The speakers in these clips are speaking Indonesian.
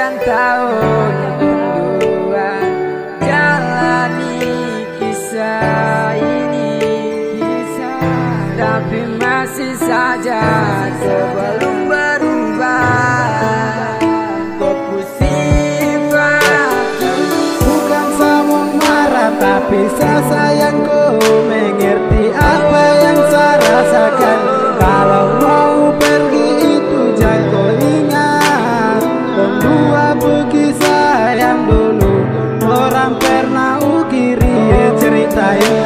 sekian tahun tungguan jalani kisah ini, tapi masih saja sebelum berubah. Kau sifatku Bukan sama marah tapi saya sayangku mengerti apa yang saya rasakan. Kalau mau pergi itu jangan kau ingat dua pergi sayang dulu. Orang pernah ukiri ceritain.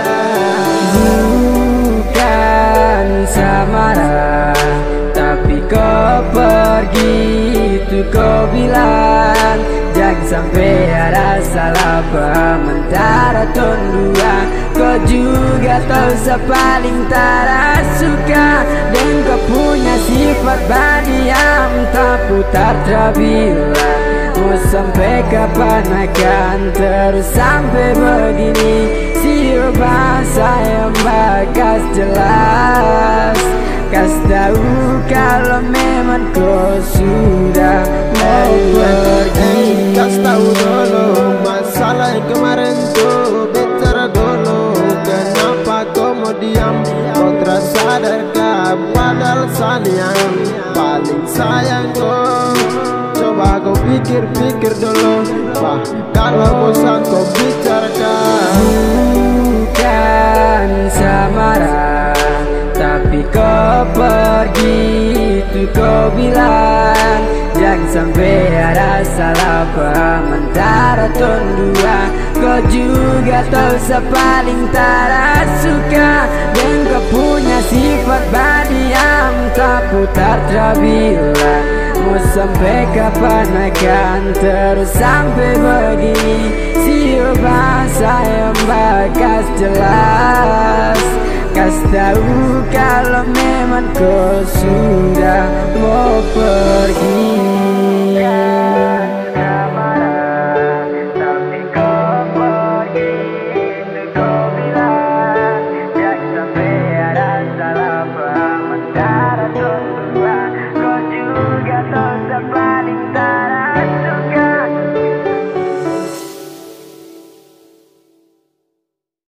bukan samarah, tapi kau pergi itu kau bilang jangan sampai ada salah paham antara ton dua. Kau juga tahu saya paling tak suka dan kau punya sifat berdiam tak putar terbilang. Mau sampai kapan akan terus sampai begini? Siapa saya bagas jelas, kasih tahu kalau memang kau sudah mau pergi. Kasih tahu dulu masalah yang kemarin tuh, bicara dulu kenapa kau mau diam. Kau terasa sadarkah padahal saya yang paling sayang kau. Coba kau pikir-pikir dulu, kalau bosan kau bicarakan. Bukan samarah, tapi kau pergi itu kau bilang jangan sampai ada salah paham antara ton dua. Kau juga tahu saya paling tak suka dan kau punya sifat berdiam tak putar terbilang. Mau sampai kapan akan terus sampai begini? Siapa saya bagas jelas, kasih tahu kalau memang kau sudah